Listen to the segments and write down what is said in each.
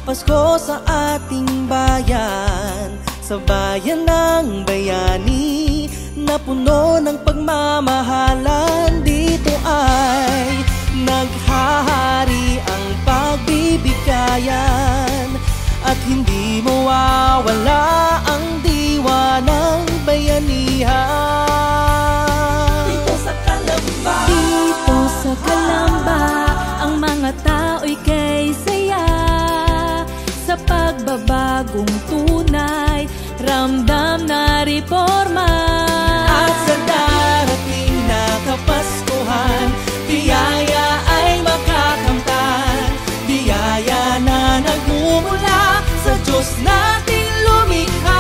Pasko sa ating bayan, sa bayan ng bayani na puno ng pagmamahalan. Dito ay naghahari ang pagbibigayan at hindi mawawala ang diwa ng bayanihan. Dito sa Calamba, dito sa Calamba, ang mga tao'y kay saya sa pagbabagong tunay, ramdam na reforma. At sa darating na Kapaskuhan, biyaya ay makakamtan, biyaya na nagmumula sa Diyos nating lumikha.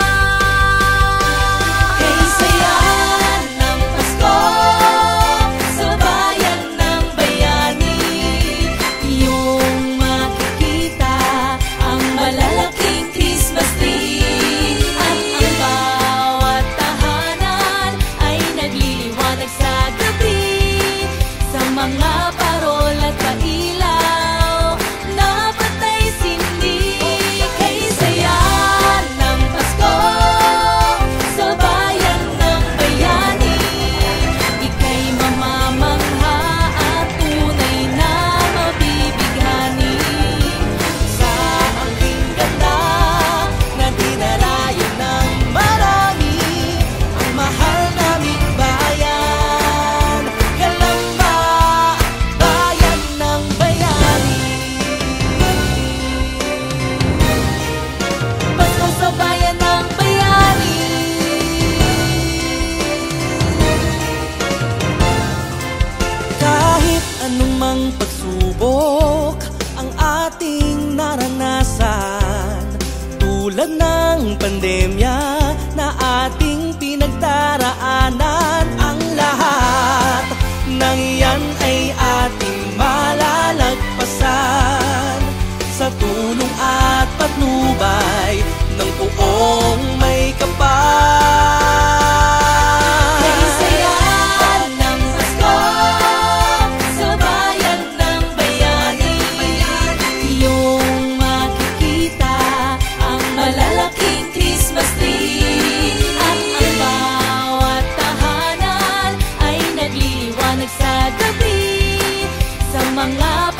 Kay saya ng Pasko sa bayan ng bayani, iyong makikita ang malalaking Christmas tree. At ang bawat tahanan ay nagliliwanag sa gabi, sa mga parol at pailaw na patay sindi. Kay saya ng Pasko sa bayan ng bayani, ika'y mamamangha at tunay na mabibighani sa angking ganda na dinarayo ng marami. Ang mahal naming bayan, Calamba, bayan ng bayani. Pasko sa bayan ng bayani. Kahit anumang pagsubok ang ating naranasan, tulad ng pandemya na ating pinagdaraanan, ang lahat ng iyan ay ating malalagpasan sa tulong at patnubay ng buong may kapal. Kay saya ng Pasko sa bayan ng bayani, iyong makikita ang malalaking Christmas tree. At ang bawat tahanan ay nagliliwanag sa gabi, sa mga